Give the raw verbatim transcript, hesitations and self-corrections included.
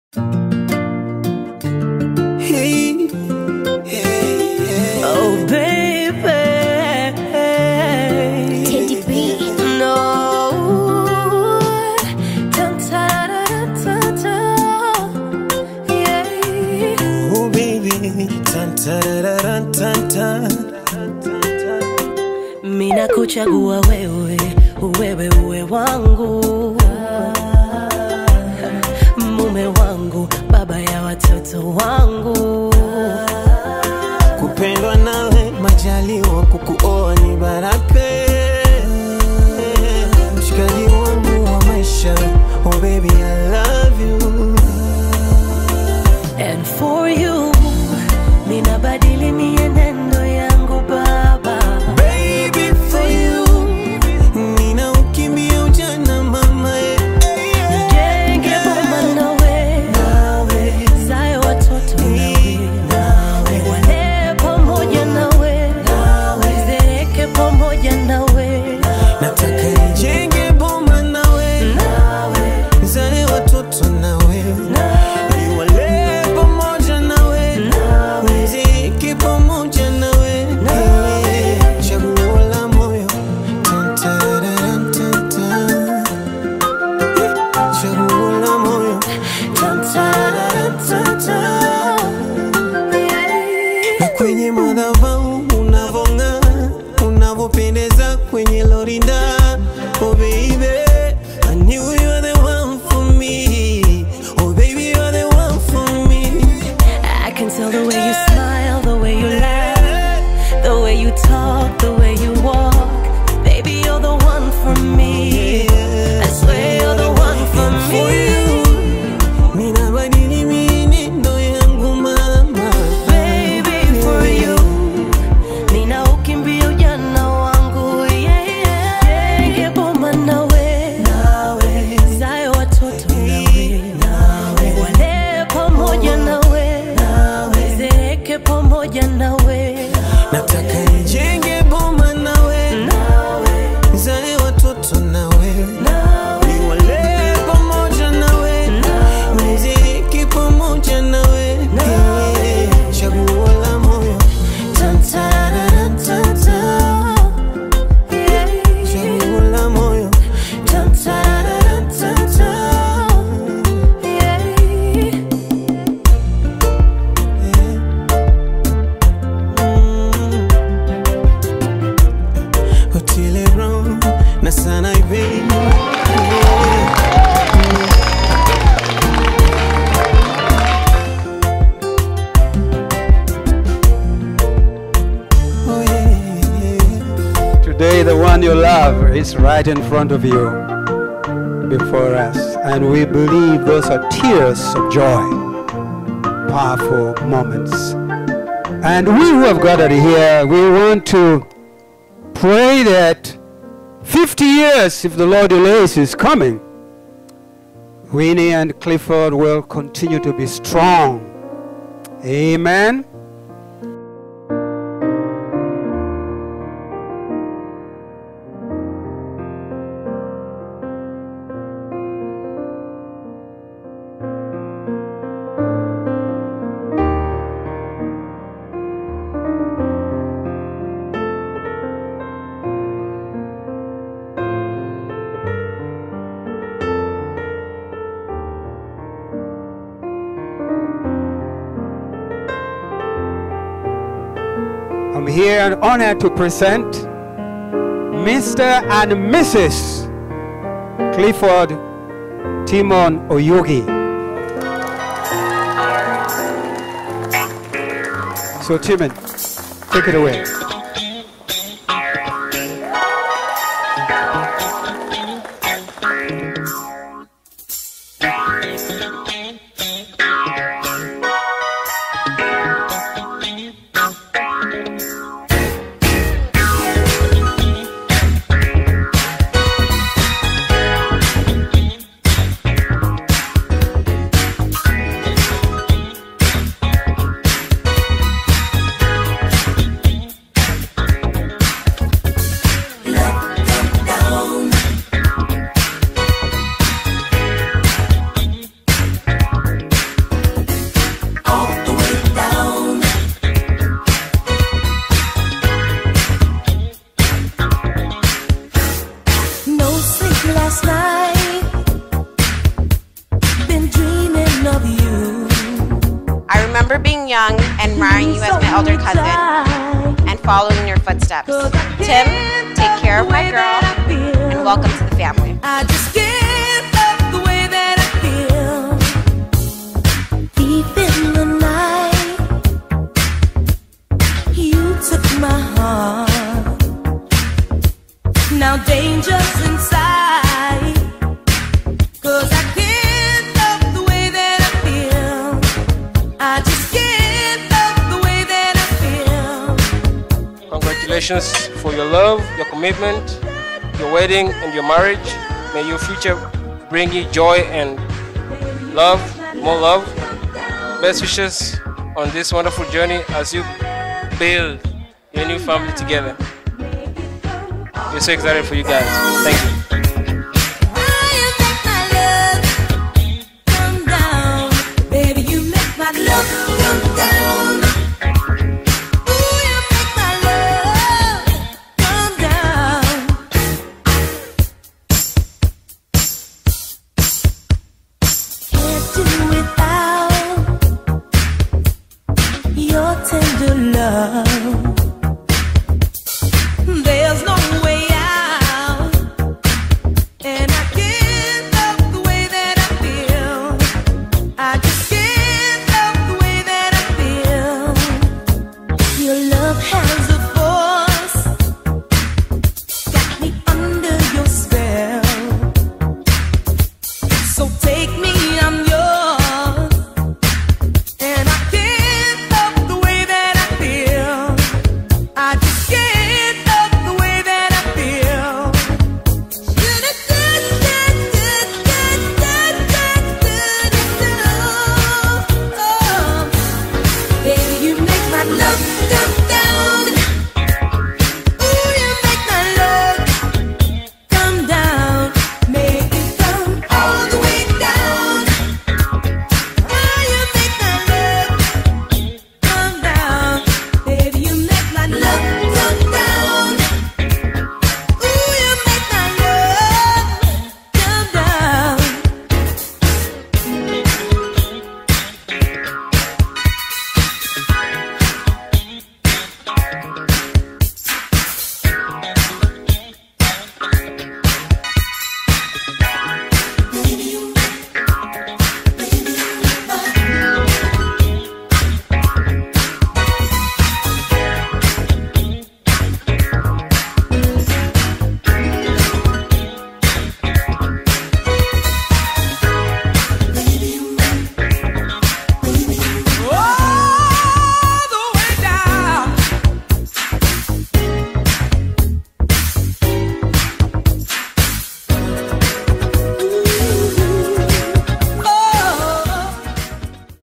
Hey, hey, hey. Oh baby, Teddy B. no. Dun, da, da, da, da, yeah. Oh baby, dun, da, da, da, da, da. Mina kuchagua wewe, wewe uwe wangu, mume wangu, baba ya watoto wangu. Kupendwa nawe majaliwa, kukuoa ni baraka. Mshikaji wangu wa maisha, oh baby I love you. And for you, mina badili mienendo yangu baba. Baby for you, nina ukimbia ujana mama. Nijenge boma nawe, nawe zae watoto nawe, wale pamoja nawe, nawe zereke pamoja nawe. Nataka nijenge boma nawe, nawe zae watoto nawe, wale pamoja nawe, nawe zereke pamoja nawe. Chaguo la moyo, tan, taran, tan, tan. Chaguo la moyo, tan, taran, tan, tan. Na kwenye madhabahu unavong'aa, unavopendeza kwenye lorinda. Oh baby, I knew you were the one for me. Oh baby, you're the one for me. I can tell the way you smile, the way you laugh, the way you talk, the way you walk. Baby, you're the one for me. I swear you're the one for me. Mina badili mienendo yangu mama. Baby, for you, nina ukimbia ujana wangu. Yeah, yeah. Jenge boma nawe, nawe zae watoto nawe, nawe wale pamoja nawe, nawe zereke pamoja nawe. Nataka nijenge boma nawe, nawe zae watoto nawe, nawe wale pamoja nawe, nawe zereke pamoja nawe. Chaguo la moyo, tan, taran, tan, tan. Chaguo la moyo, tan, taran, tan, tan. Otile Brown na sana baby. Oh yeah. Today, the one you love is right in front of you, before us. And we believe those are tears of joy, powerful moments. And we who have gathered here, we want to pray that fifty years, if the Lord delays, is coming, Winnie and Clifford will continue to be strong. Amen. I'm here and honored to present Mister and Missus Clifford Timon Oyugi. So Timon, take it away. of you. I remember being young and admiring you as my elder cousin and following in your footsteps. Tim, take care of my girl and welcome to the family. I just can't love the way that I feel. Deep in the night, you took my heart. Now danger's inside, 'cause I can't love the way that I feel. I just can't love the way that I feel. Congratulations for your love, your commitment, your wedding and your marriage. May your future bring you joy and love, more love. Best wishes on this wonderful journey as you build your new family together. We're so excited for you guys. Thank you.